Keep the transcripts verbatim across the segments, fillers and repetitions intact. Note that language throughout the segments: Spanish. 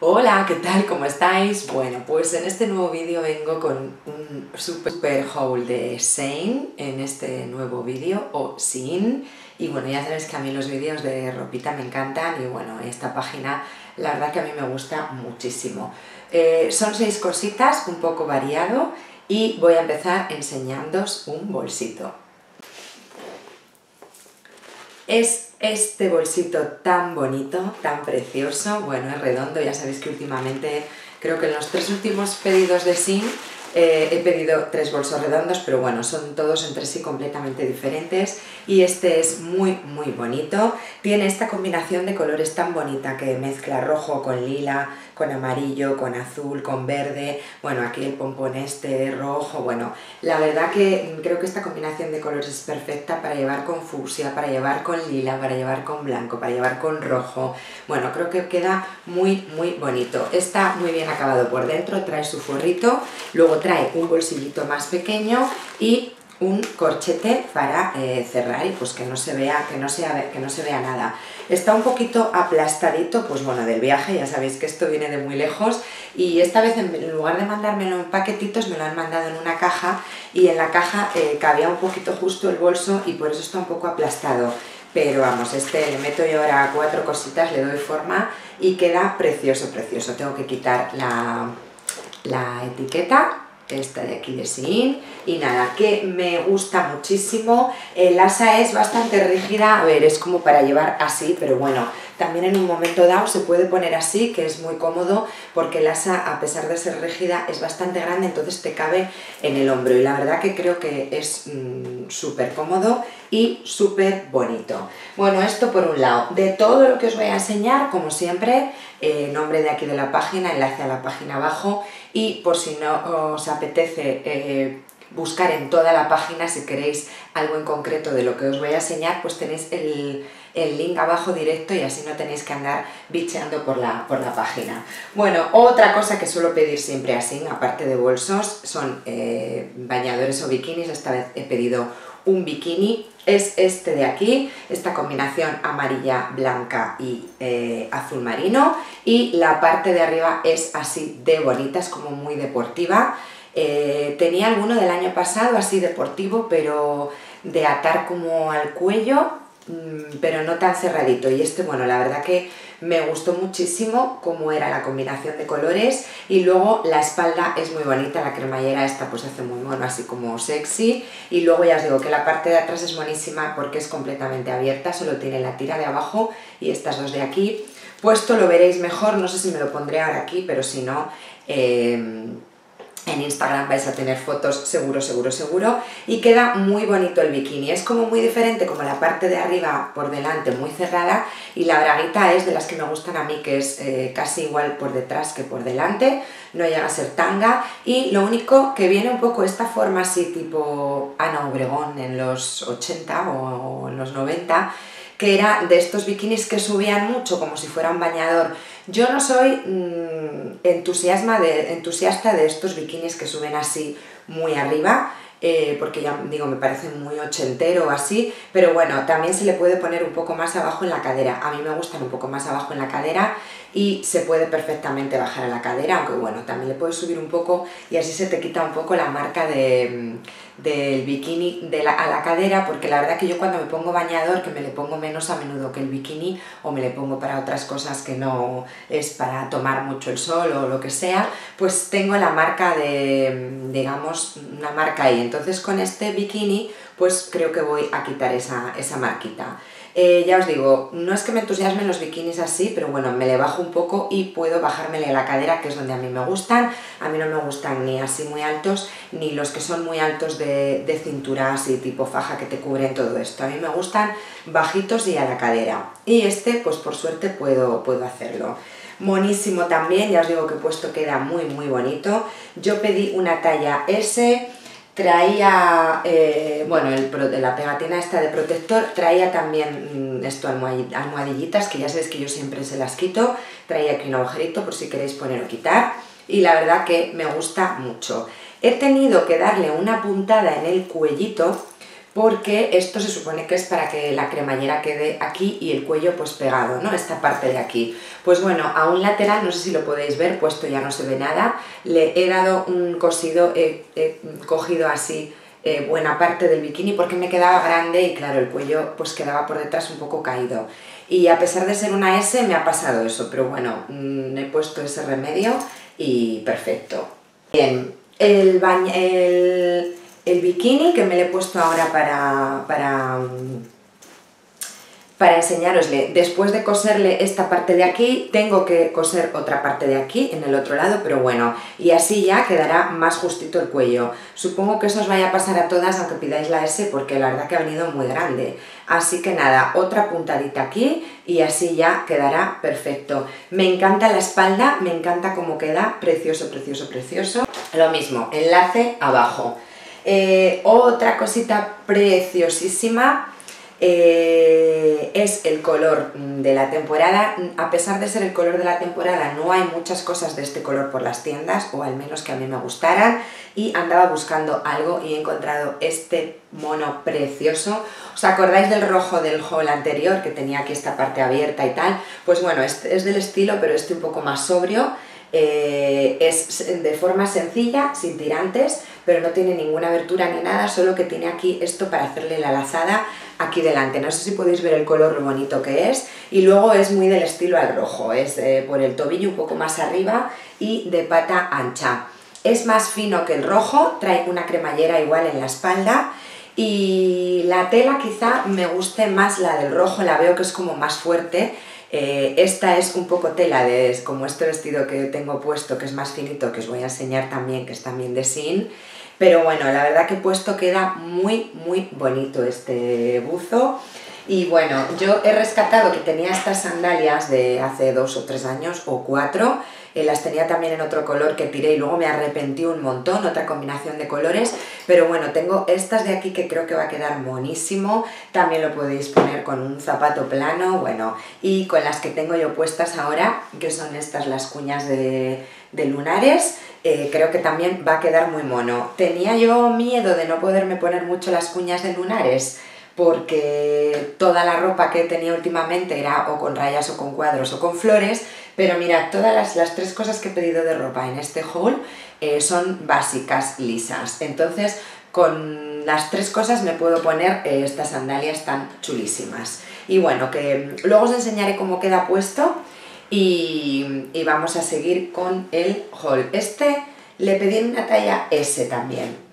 Hola, ¿qué tal? ¿Cómo estáis? Bueno, pues en este nuevo vídeo vengo con un super, super haul de Shein en este nuevo vídeo, o Shein. Y bueno, ya sabéis que a mí los vídeos de ropita me encantan y bueno, esta página la verdad que a mí me gusta muchísimo. Eh, son seis cositas, un poco variado, y voy a empezar enseñándoos un bolsito. Es este bolsito tan bonito, tan precioso, bueno, es redondo, ya sabéis que últimamente, creo que en los tres últimos pedidos de Shein eh, he pedido tres bolsos redondos, pero bueno, son todos entre sí completamente diferentes y este es muy muy bonito. Tiene esta combinación de colores tan bonita que mezcla rojo con lila, con amarillo, con azul, con verde, bueno, aquí el pompón este rojo, bueno, la verdad que creo que esta combinación de colores es perfecta para llevar con fucsia, para llevar con lila, para llevar con blanco, para llevar con rojo, bueno, creo que queda muy muy bonito. Está muy bien acabado por dentro, trae su forrito, luego trae un bolsillito más pequeño y un corchete para eh, cerrar y pues que no se vea, que no sea, que no se vea nada. Está un poquito aplastadito, pues bueno, del viaje, ya sabéis que esto viene de muy lejos y esta vez en lugar de mandármelo en paquetitos me lo han mandado en una caja y en la caja eh, cabía un poquito justo el bolso y por eso está un poco aplastado. Pero vamos, este le meto yo ahora cuatro cositas, le doy forma y queda precioso, precioso. Tengo que quitar la, la etiqueta, esta de aquí de Shein, y nada, que me gusta muchísimo. El asa es bastante rígida, a ver, es como para llevar así, pero bueno, también en un momento dado se puede poner así, que es muy cómodo, porque el asa, a pesar de ser rígida, es bastante grande, entonces te cabe en el hombro, y la verdad que creo que es mmm, súper cómodo y súper bonito. Bueno, esto por un lado. De todo lo que os voy a enseñar, como siempre, eh, nombre de aquí de la página, enlace a la página abajo, y por si no os apetece eh, buscar en toda la página, si queréis algo en concreto de lo que os voy a enseñar, pues tenéis el, el link abajo directo y así no tenéis que andar bicheando por la, por la página. Bueno, otra cosa que suelo pedir siempre así, aparte de bolsos, son eh, bañadores o bikinis. Esta vez he pedido un bikini, es este de aquí, esta combinación amarilla, blanca y eh, azul marino, y la parte de arriba es así de bonita, es como muy deportiva. Eh, tenía alguno del año pasado así deportivo, pero de atar como al cuello, mmm, pero no tan cerradito, y este, bueno, la verdad que me gustó muchísimo cómo era la combinación de colores, y luego la espalda es muy bonita, la cremallera esta pues hace muy mono, así como sexy, y luego ya os digo que la parte de atrás es buenísima porque es completamente abierta, solo tiene la tira de abajo y estas dos de aquí. Puesto lo veréis mejor, no sé si me lo pondré ahora aquí, pero si no, eh, en Instagram vais a tener fotos seguro, seguro, seguro, y queda muy bonito el bikini. Es como muy diferente, como la parte de arriba por delante muy cerrada, y la braguita es de las que me gustan a mí, que es eh, casi igual por detrás que por delante, no llega a ser tanga, y lo único que viene un poco esta forma así tipo Ana Obregón en los ochenta o en los noventa, que era de estos bikinis que subían mucho como si fuera un bañador. Yo no soy mmm, entusiasma de, entusiasta de estos bikinis que suben así muy arriba, eh, porque ya digo, me parecen muy ochentero o así, pero bueno, también se le puede poner un poco más abajo en la cadera. A mí me gustan un poco más abajo en la cadera y se puede perfectamente bajar a la cadera, aunque bueno, también le puedes subir un poco y así se te quita un poco la marca de, del bikini de la, a la cadera, porque la verdad que yo cuando me pongo bañador, que me le pongo menos a menudo que el bikini, o me le pongo para otras cosas que no es para tomar mucho el sol o lo que sea, pues tengo la marca de, digamos, una marca ahí. Entonces con este bikini pues creo que voy a quitar esa, esa marquita. Eh, ya os digo, no es que me entusiasmen los bikinis así, pero bueno, me le bajo un poco y puedo bajármele la cadera, que es donde a mí me gustan. A mí no me gustan ni así muy altos, ni los que son muy altos de, de cintura, así tipo faja que te cubren todo esto. A mí me gustan bajitos y a la cadera. Y este, pues por suerte puedo, puedo hacerlo. Monísimo también, ya os digo que puesto queda muy muy bonito. Yo pedí una talla ese. Traía, eh, bueno, el, la pegatina esta de protector, traía también mmm, esto, almohadillitas, que ya sabéis que yo siempre se las quito, traía aquí un agujerito por si queréis poner o quitar, y la verdad que me gusta mucho. He tenido que darle una puntada en el cuellito, porque esto se supone que es para que la cremallera quede aquí y el cuello pues pegado, ¿no? Esta parte de aquí. Pues bueno, a un lateral, no sé si lo podéis ver, puesto ya no se ve nada, le he dado un cosido, he, he cogido así eh, buena parte del bikini porque me quedaba grande y claro, el cuello pues quedaba por detrás un poco caído. Y a pesar de ser una S me ha pasado eso, pero bueno, mmm, he puesto ese remedio y perfecto. Bien, el baño... El... El bikini que me lo he puesto ahora para, para, para enseñarosle. Después de coserle esta parte de aquí, tengo que coser otra parte de aquí, en el otro lado, pero bueno, y así ya quedará más justito el cuello. Supongo que eso os vaya a pasar a todas, aunque pidáis la S, porque la verdad que ha venido muy grande. Así que nada, otra puntadita aquí y así ya quedará perfecto. Me encanta la espalda, me encanta cómo queda, precioso, precioso, precioso. Lo mismo, enlace abajo. Eh, otra cosita preciosísima eh, es el color de la temporada. A pesar de ser el color de la temporada, no hay muchas cosas de este color por las tiendas, o al menos que a mí me gustaran, y andaba buscando algo y he encontrado este mono precioso. ¿Os acordáis del rojo del haul anterior, que tenía aquí esta parte abierta y tal? Pues bueno, este es del estilo, pero este un poco más sobrio. Eh, es de forma sencilla, sin tirantes, pero no tiene ninguna abertura ni nada, solo que tiene aquí esto para hacerle la lazada aquí delante. No sé si podéis ver el color, lo bonito que es, y luego es muy del estilo al rojo, es eh, por el tobillo un poco más arriba y de pata ancha. Es más fino que el rojo, trae una cremallera igual en la espalda, y la tela quizá me guste más la del rojo, la veo que es como más fuerte. Eh, esta es un poco tela, de, como este vestido que tengo puesto, que es más finito, que os voy a enseñar también, que es también de Shein. Pero bueno, la verdad que puesto queda muy, muy bonito este buzo. Y bueno, yo he rescatado que tenía estas sandalias de hace dos o tres años, o cuatro, eh, las tenía también en otro color que tiré y luego me arrepentí un montón, otra combinación de colores, pero bueno, tengo estas de aquí que creo que va a quedar monísimo, también lo podéis poner con un zapato plano, bueno, y con las que tengo yo puestas ahora, que son estas las cuñas de, de lunares, eh, creo que también va a quedar muy mono. Tenía yo miedo de no poderme poner mucho las cuñas de lunares, porque toda la ropa que tenía últimamente era o con rayas o con cuadros o con flores, pero mirad, todas las, las tres cosas que he pedido de ropa en este haul eh, son básicas, lisas, entonces con las tres cosas me puedo poner eh, estas sandalias tan chulísimas. Y bueno, que luego os enseñaré cómo queda puesto y, y vamos a seguir con el haul. Este le pedí en una talla ese también.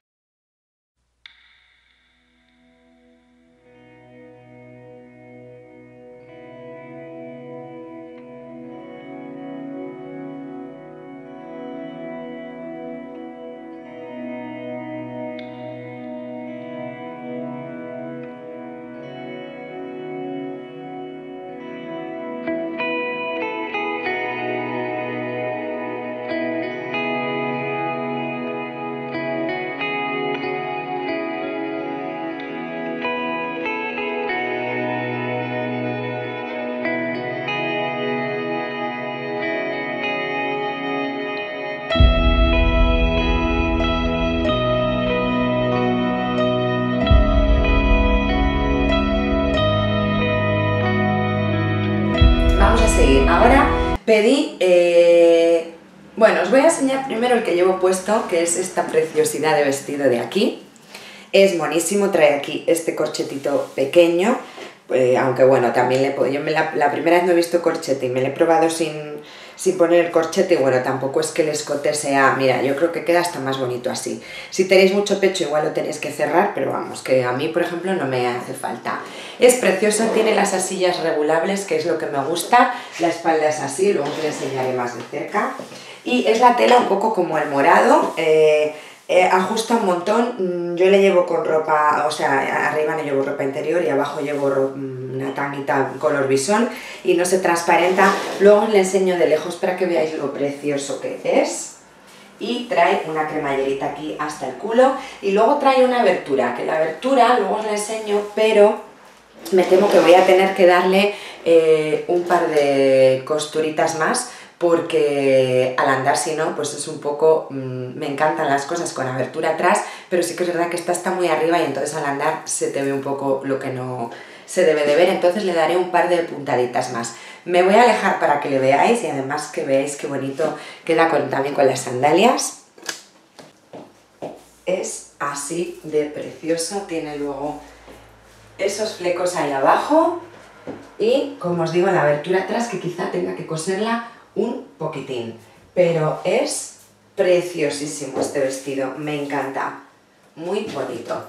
Ahora pedí, eh, bueno, os voy a enseñar primero el que llevo puesto, que es esta preciosidad de vestido de aquí. Es monísimo, trae aquí este corchetito pequeño, eh, aunque bueno, también le puedo, yo me la, la primera vez no he visto corchete y me lo he probado sin, sin poner el corchete, y bueno, tampoco es que el escote sea, mira, yo creo que queda hasta más bonito así. Si tenéis mucho pecho igual lo tenéis que cerrar, pero vamos, que a mí por ejemplo no me hace falta. Es precioso, tiene las asillas regulables, que es lo que me gusta, la espalda es así, luego os lo enseñaré más de cerca, y es la tela un poco como el morado, eh, Eh, ajusta un montón. Yo le llevo con ropa, o sea, arriba no llevo ropa interior y abajo llevo una tanguita color bisón y no se transparenta. Luego os le enseño de lejos para que veáis lo precioso que es. Y trae una cremallerita aquí hasta el culo y luego trae una abertura, que la abertura luego os la enseño, pero me temo que voy a tener que darle eh, un par de costuritas más, porque al andar si no, pues es un poco, mmm, me encantan las cosas con abertura atrás, pero sí que es verdad que esta está muy arriba y entonces al andar se te ve un poco lo que no se debe de ver, entonces le daré un par de puntaditas más. Me voy a alejar para que le veáis y además que veáis qué bonito queda con, también con las sandalias. Es así de precioso, tiene luego esos flecos ahí abajo y, como os digo, la abertura atrás que quizá tenga que coserla un poquitín, pero es preciosísimo este vestido, me encanta, muy bonito.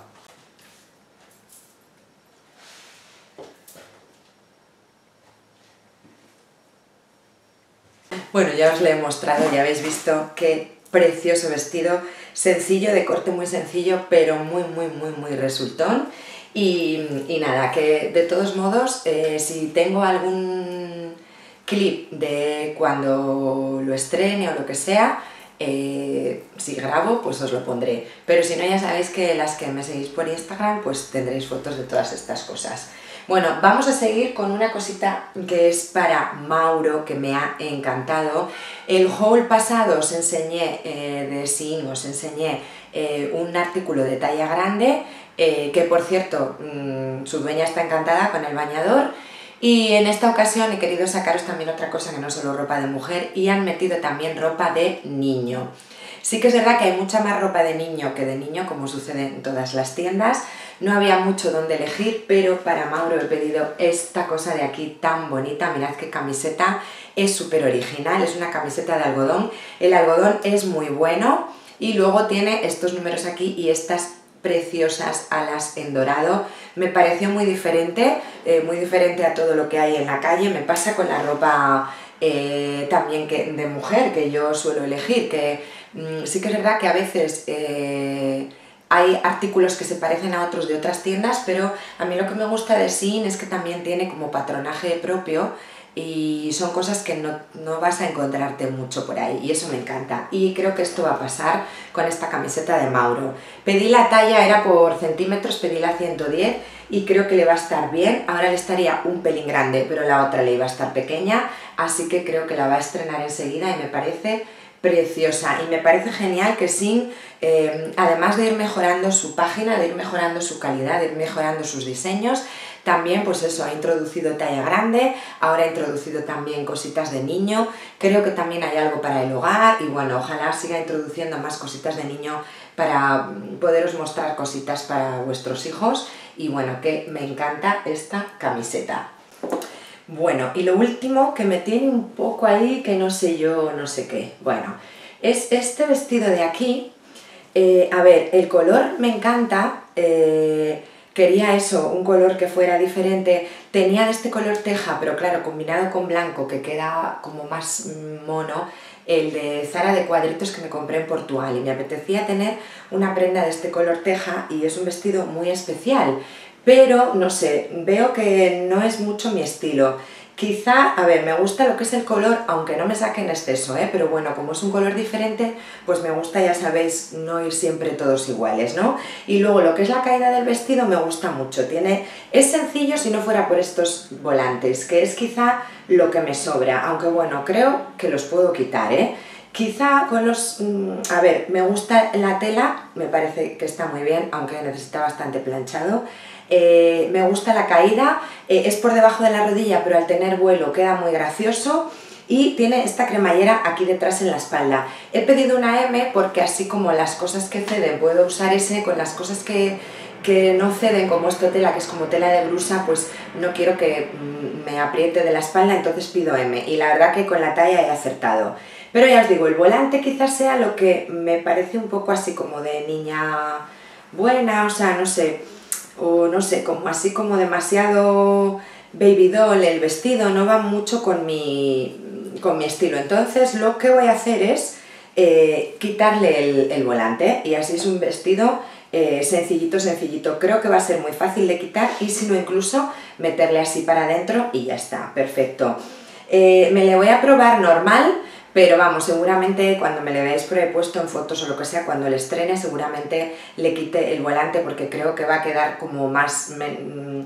Bueno, ya os lo he mostrado, ya habéis visto qué precioso vestido, sencillo, de corte muy sencillo, pero muy, muy, muy, muy resultón. Y, y nada, que de todos modos, eh, si tengo algún clip de cuando lo estrene o lo que sea, eh, si grabo, pues os lo pondré. Pero si no, ya sabéis que las que me seguís por Instagram, pues tendréis fotos de todas estas cosas. Bueno, vamos a seguir con una cosita que es para Mauro, que me ha encantado. El haul pasado os enseñé eh, de Shein, os enseñé eh, un artículo de talla grande, eh, que por cierto, mmm, su dueña está encantada con el bañador. Y en esta ocasión he querido sacaros también otra cosa que no solo ropa de mujer, y han metido también ropa de niño. Sí que es verdad que hay mucha más ropa de niño que de niño, como sucede en todas las tiendas. No había mucho donde elegir, pero para Mauro he pedido esta cosa de aquí tan bonita. Mirad qué camiseta, es súper original, es una camiseta de algodón. El algodón es muy bueno y luego tiene estos números aquí y estas preciosas alas en dorado. Me pareció muy diferente, eh, muy diferente a todo lo que hay en la calle. Me pasa con la ropa eh, también que, de mujer que yo suelo elegir, que mmm, sí que es verdad que a veces eh, hay artículos que se parecen a otros de otras tiendas, pero a mí lo que me gusta de Shein es que también tiene como patronaje propio y son cosas que no, no vas a encontrarte mucho por ahí y eso me encanta. Y creo que esto va a pasar con esta camiseta de Mauro. Pedí la talla, era por centímetros, pedí la ciento diez y creo que le va a estar bien. Ahora le estaría un pelín grande, pero la otra le iba a estar pequeña, así que creo que la va a estrenar enseguida y me parece preciosa. Y me parece genial que Shein, eh, además de ir mejorando su página, de ir mejorando su calidad, de ir mejorando sus diseños, también pues eso, ha introducido talla grande, ahora ha introducido también cositas de niño, creo que también hay algo para el hogar y bueno, ojalá siga introduciendo más cositas de niño para poderos mostrar cositas para vuestros hijos y bueno, que me encanta esta camiseta. Bueno, y lo último que me tiene un poco ahí, que no sé yo, no sé qué, bueno, es este vestido de aquí. Eh, a ver, el color me encanta, eh, quería eso, un color que fuera diferente, tenía de este color teja, pero claro, combinado con blanco, que queda como más mono, el de Zara de cuadritos que me compré en Portugal, y me apetecía tener una prenda de este color teja, y es un vestido muy especial, pero no sé, veo que no es mucho mi estilo. Quizá, a ver, me gusta lo que es el color, aunque no me saque en exceso, ¿eh? Pero bueno, como es un color diferente, pues me gusta, ya sabéis, no ir siempre todos iguales, ¿no? Y luego lo que es la caída del vestido me gusta mucho, tiene, es sencillo si no fuera por estos volantes, que es quizá lo que me sobra, aunque bueno, creo que los puedo quitar, ¿eh? Quizá con los... a ver, me gusta la tela, me parece que está muy bien, aunque necesita bastante planchado. Eh, me gusta la caída, eh, es por debajo de la rodilla, pero al tener vuelo queda muy gracioso. Y tiene esta cremallera aquí detrás en la espalda. He pedido una eme porque así como las cosas que ceden puedo usar ese, con las cosas que, que no ceden, como esta tela, que es como tela de blusa, pues no quiero que me apriete de la espalda, entonces pido eme. Y la verdad que con la talla he acertado. Pero ya os digo, el volante quizás sea lo que me parece un poco así como de niña buena, o sea, no sé, o no sé, como así como demasiado baby doll, el vestido no va mucho con mi, con mi estilo. Entonces lo que voy a hacer es eh, quitarle el, el volante y así es un vestido eh, sencillito, sencillito. Creo que va a ser muy fácil de quitar y si no incluso meterle así para adentro y ya está, perfecto. Eh, me le voy a probar normal. Pero vamos, seguramente cuando me le veáis por ahí puesto en fotos o lo que sea, cuando le estrene seguramente le quite el volante porque creo que va a quedar como más, me,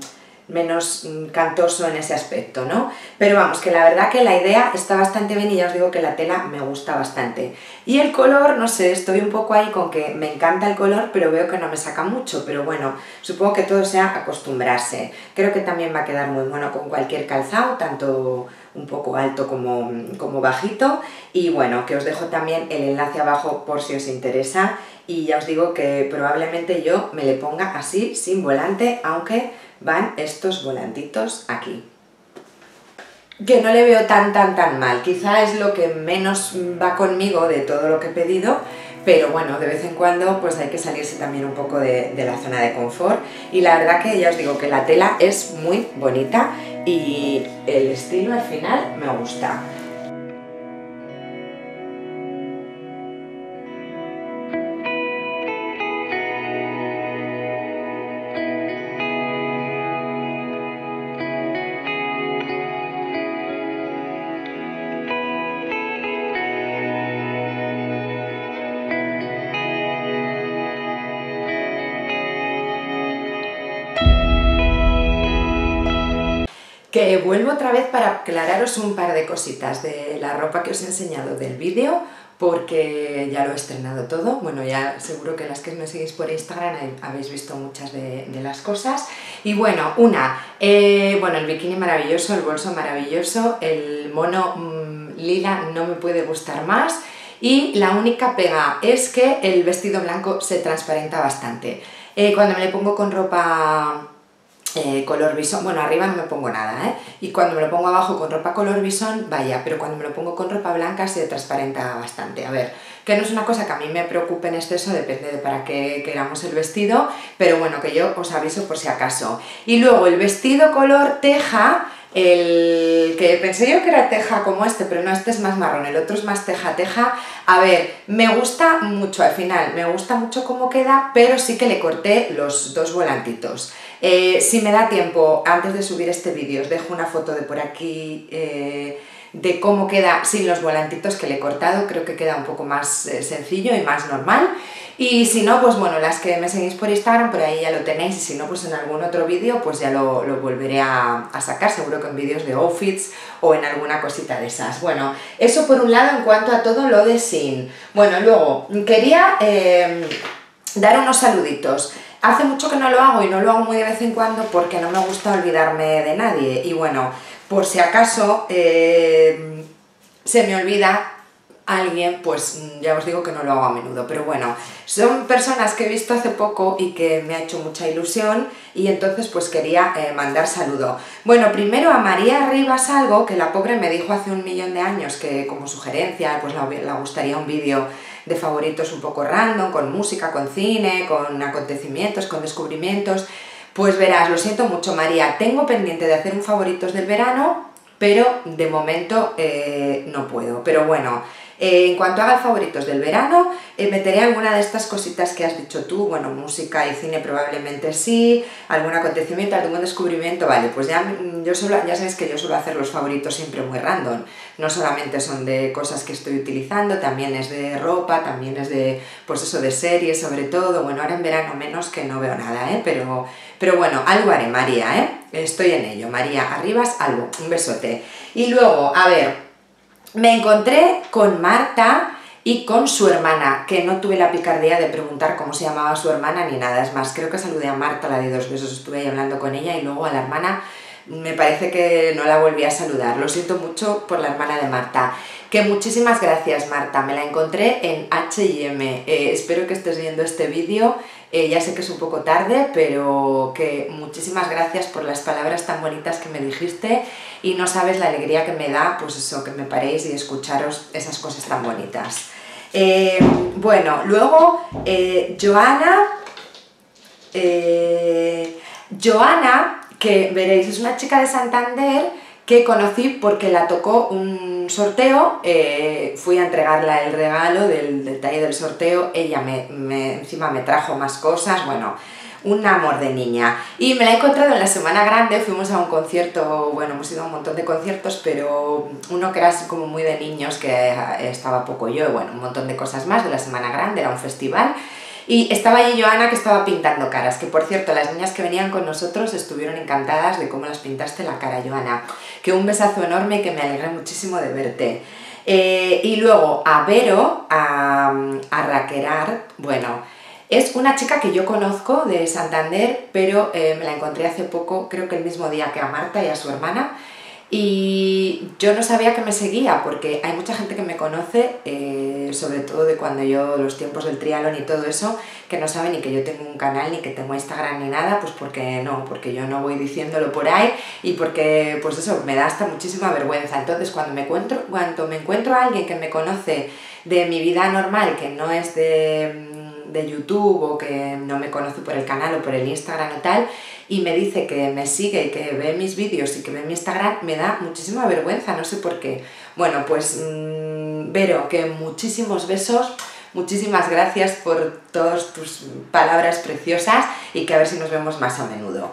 menos cantoso en ese aspecto, ¿no? Pero vamos, que la verdad que la idea está bastante bien y ya os digo que la tela me gusta bastante. Y el color, no sé, estoy un poco ahí con que me encanta el color, pero veo que no me saca mucho, pero bueno, supongo que todo sea acostumbrarse. Creo que también va a quedar muy bueno con cualquier calzado, tanto un poco alto como, como bajito. Y bueno, que os dejo también el enlace abajo por si os interesa. Y ya os digo que probablemente yo me le ponga así, sin volante, aunque van estos volantitos aquí. Que no le veo tan tan tan mal, quizá es lo que menos va conmigo de todo lo que he pedido, pero bueno, de vez en cuando pues hay que salirse también un poco de, de la zona de confort, y la verdad que ya os digo que la tela es muy bonita y el estilo al final me gusta. Que vuelvo otra vez para aclararos un par de cositas de la ropa que os he enseñado del vídeo, porque ya lo he estrenado todo. Bueno, ya seguro que las que me seguís por Instagram habéis visto muchas de, de las cosas. Y bueno, una, eh, bueno, el bikini maravilloso, el bolso maravilloso, el mono mmm, lila no me puede gustar más, y la única pega es que el vestido blanco se transparenta bastante. Eh, cuando me le pongo con ropa Eh, color bisón, bueno, arriba no me pongo nada, ¿eh? Y cuando me lo pongo abajo con ropa color bisón, vaya, pero cuando me lo pongo con ropa blanca se transparenta bastante. A ver, que no es una cosa que a mí me preocupe en exceso, depende de para qué queramos el vestido, pero bueno, que yo os aviso por si acaso. Y luego el vestido color teja, el que pensé yo que era teja como este, pero no, este es más marrón, el otro es más teja-teja. A ver, me gusta mucho al final, me gusta mucho cómo queda, pero sí que le corté los dos volantitos. Eh, si me da tiempo, antes de subir este vídeo, os dejo una foto de por aquí eh, de cómo queda sin los volantitos que le he cortado. Creo que queda un poco más eh, sencillo y más normal. Y si no, pues bueno, las que me seguís por Instagram, por ahí ya lo tenéis, y si no, pues en algún otro vídeo pues ya lo, lo volveré a, a sacar, seguro que en vídeos de outfits o en alguna cosita de esas. Bueno, eso por un lado en cuanto a todo lo de Shein. Bueno, luego quería eh, dar unos saluditos. Hace mucho que no lo hago y no lo hago muy de vez en cuando porque no me gusta olvidarme de nadie, y bueno, por si acaso eh, se me olvida alguien, pues ya os digo que no lo hago a menudo, pero bueno, son personas que he visto hace poco y que me ha hecho mucha ilusión, y entonces pues quería eh, mandar saludo. Bueno, primero a María Rivas algo, que la pobre me dijo hace un millón de años que como sugerencia pues le gustaría un vídeo de favoritos un poco random, con música, con cine, con acontecimientos, con descubrimientos. Pues verás, lo siento mucho María, tengo pendiente de hacer un favoritos del verano, pero de momento eh, no puedo, pero bueno. Eh, en cuanto haga favoritos del verano, eh, meteré alguna de estas cositas que has dicho tú. Bueno, música y cine probablemente sí, algún acontecimiento, algún descubrimiento, vale, pues ya, yo suelo, ya sabéis que yo suelo hacer los favoritos siempre muy random, no solamente son de cosas que estoy utilizando, también es de ropa, también es de, pues eso, de series sobre todo. Bueno, ahora en verano menos, que no veo nada, ¿eh? pero, pero bueno, algo haré, María, ¿eh? Estoy en ello. María Arribas, algo, un besote. Y luego, a ver, me encontré con Marta y con su hermana, que no tuve la picardía de preguntar cómo se llamaba su hermana ni nada. Es más, creo que saludé a Marta, la de dos besos, estuve ahí hablando con ella, y luego a la hermana me parece que no la volví a saludar. Lo siento mucho por la hermana de Marta. Que muchísimas gracias, Marta, me la encontré en H y M. Eh, espero que estés viendo este vídeo. Eh, ya sé que es un poco tarde, pero que muchísimas gracias por las palabras tan bonitas que me dijiste, y no sabes la alegría que me da, pues eso, que me paréis y escucharos esas cosas tan bonitas. Eh, bueno, luego eh, Joana, eh, Joana, que veréis, es una chica de Santander que conocí porque la tocó un sorteo, eh, fui a entregarla el regalo del detalle del sorteo, ella me, me, encima me trajo más cosas, bueno, un amor de niña. Y me la he encontrado en la Semana Grande, fuimos a un concierto, bueno, hemos ido a un montón de conciertos, pero uno que era así como muy de niños, que estaba poco yo, y bueno, un montón de cosas más de la Semana Grande, era un festival. Y estaba allí Joana, que estaba pintando caras, que por cierto, las niñas que venían con nosotros estuvieron encantadas de cómo las pintaste la cara, Joana. Que un besazo enorme, que me alegré muchísimo de verte. Eh, y luego a Vero, a, a Raquerar, bueno, es una chica que yo conozco de Santander, pero eh, me la encontré hace poco, creo que el mismo día que a Marta y a su hermana, y yo no sabía que me seguía, porque hay mucha gente que me conoce, eh, sobre todo de cuando yo, los tiempos del triatlón y todo eso, que no sabe ni que yo tengo un canal, ni que tengo Instagram ni nada, pues porque no, porque yo no voy diciéndolo por ahí y porque, pues eso, me da hasta muchísima vergüenza. Entonces cuando me encuentro, cuando me encuentro a alguien que me conoce de mi vida normal, que no es de, de YouTube o que no me conoce por el canal o por el Instagram o tal, y me dice que me sigue y que ve mis vídeos y que ve mi Instagram, me da muchísima vergüenza, no sé por qué. Bueno, pues mmm, Vero, que muchísimos besos, muchísimas gracias por todas tus palabras preciosas y que a ver si nos vemos más a menudo.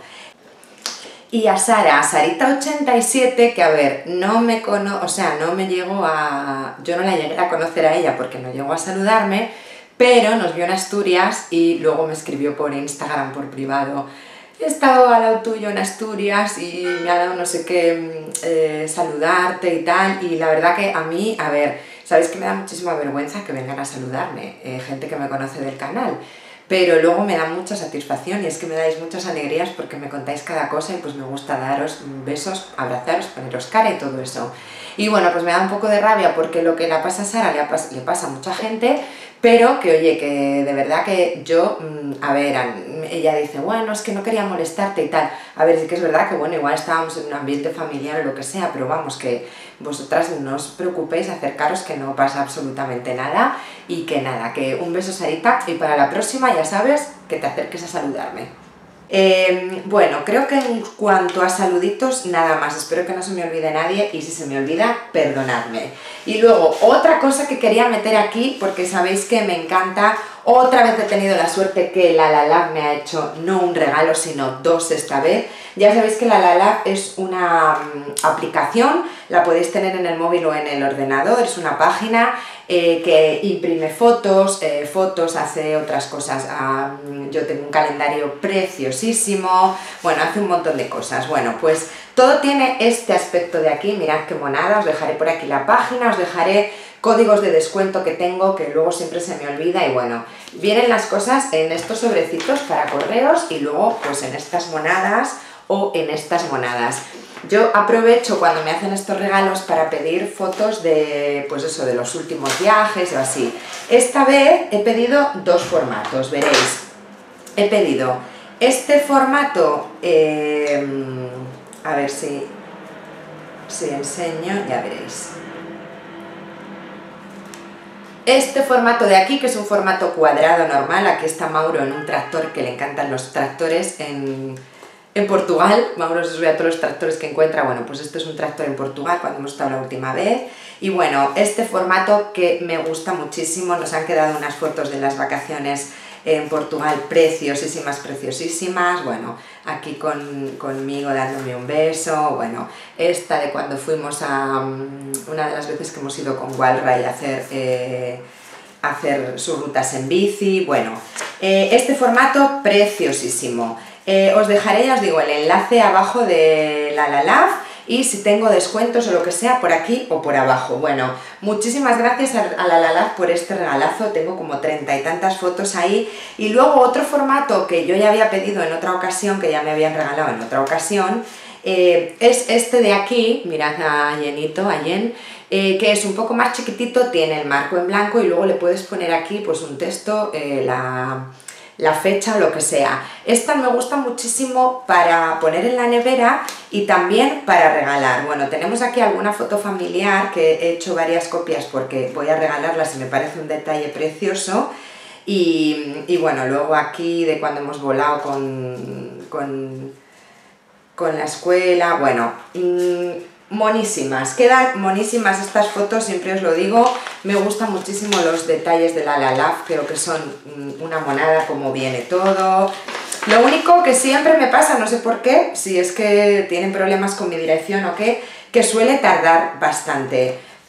Y a Sara, a Sarita ochenta y siete, que a ver, no me cono, o sea, no me llegó a... yo no la llegué a conocer a ella porque no llegó a saludarme, pero nos vio en Asturias y luego me escribió por Instagram, por privado. He estado al lado tuyo en Asturias y me ha dado no sé qué eh, saludarte y tal, y la verdad que a mí, a ver, sabéis que me da muchísima vergüenza que vengan a saludarme, eh, gente que me conoce del canal, pero luego me da mucha satisfacción y es que me dais muchas alegrías porque me contáis cada cosa y pues me gusta daros besos, abrazaros, poneros cara y todo eso. Y bueno, pues me da un poco de rabia porque lo que le pasa a Sara le, pas le pasa a mucha gente, pero que oye, que de verdad que yo, a ver, ella dice, bueno, es que no quería molestarte y tal. A ver, sí que es verdad que bueno, igual estábamos en un ambiente familiar o lo que sea, pero vamos, que vosotras no os preocupéis, acercaros que no pasa absolutamente nada y que nada, que un beso Sarita y para la próxima ya sabes que te acerques a saludarme. Eh, bueno, creo que en cuanto a saluditos, nada más. Espero que no se me olvide nadie y si se me olvida, perdonadme. Y luego, otra cosa que quería meter aquí, porque sabéis que me encanta, otra vez he tenido la suerte que la Lalab me ha hecho no un regalo, sino dos esta vez. Ya sabéis que la Lalab es una um, aplicación, la podéis tener en el móvil o en el ordenador, es una página eh, que imprime fotos, eh, fotos, hace otras cosas. Um, yo tengo un calendario preciosísimo, bueno, hace un montón de cosas. Bueno, pues todo tiene este aspecto de aquí, mirad qué monada, os dejaré por aquí la página, os dejaré códigos de descuento que tengo, que luego siempre se me olvida y bueno, vienen las cosas en estos sobrecitos para correos y luego pues en estas monadas o en estas monadas. Yo aprovecho cuando me hacen estos regalos para pedir fotos de, pues eso, de los últimos viajes o así. Esta vez he pedido dos formatos, veréis. He pedido este formato, eh, a ver si, si enseño, ya veréis. Este formato de aquí, que es un formato cuadrado normal, aquí está Mauro en un tractor, que le encantan los tractores en, en Portugal. Mauro se sube a todos los tractores que encuentra, bueno, pues este es un tractor en Portugal cuando hemos estado la última vez. Y bueno, este formato que me gusta muchísimo, nos han quedado unas fotos de las vacaciones en Portugal preciosísimas, preciosísimas, bueno, aquí con, conmigo dándome un beso, bueno, esta de cuando fuimos a um, una de las veces que hemos ido con Walray a hacer, eh, a hacer sus rutas en bici, bueno, eh, este formato preciosísimo. Eh, os dejaré, ya os digo, el enlace abajo de la Lalab y si tengo descuentos o lo que sea por aquí o por abajo. Bueno, muchísimas gracias a la Lalab por este regalazo, tengo como treinta y tantas fotos ahí. Y luego otro formato que yo ya había pedido en otra ocasión, que ya me habían regalado en otra ocasión, eh, es este de aquí, mirad a Yenito, a Yen, eh, que es un poco más chiquitito, tiene el marco en blanco y luego le puedes poner aquí pues un texto, eh, la... la fecha o lo que sea. Esta me gusta muchísimo para poner en la nevera y también para regalar. Bueno, tenemos aquí alguna foto familiar que he hecho varias copias porque voy a regalarlas y me parece un detalle precioso. Y, y bueno, luego aquí de cuando hemos volado con, con, con la escuela, bueno, mmm, monísimas, quedan monísimas estas fotos, siempre os lo digo, me gustan muchísimo los detalles de la Lalab, creo que son una monada como viene todo. Lo único que siempre me pasa, no sé por qué, si es que tienen problemas con mi dirección o qué, que suele tardar bastante,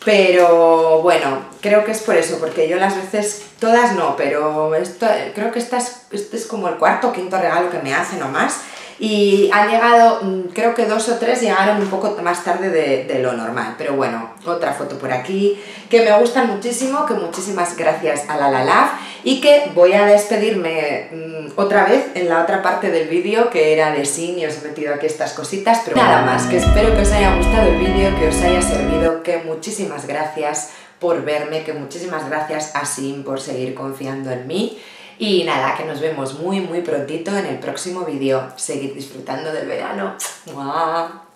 Pero bueno, creo que es por eso, porque yo las veces, todas no, pero esto, creo que esta es, este es como el cuarto o quinto regalo que me hacen o más. Y han llegado, creo que dos o tres llegaron un poco más tarde de, de lo normal, pero bueno, otra foto por aquí, que me gustan muchísimo, que muchísimas gracias a la Lalaf, y que voy a despedirme mmm, otra vez en la otra parte del vídeo, que era de Sin, y os he metido aquí estas cositas, pero nada más, que espero que os haya gustado el vídeo, que os haya servido, que muchísimas gracias por verme, que muchísimas gracias a Sin por seguir confiando en mí. Y nada, que nos vemos muy muy prontito en el próximo vídeo. Seguid disfrutando del verano. ¡Mua!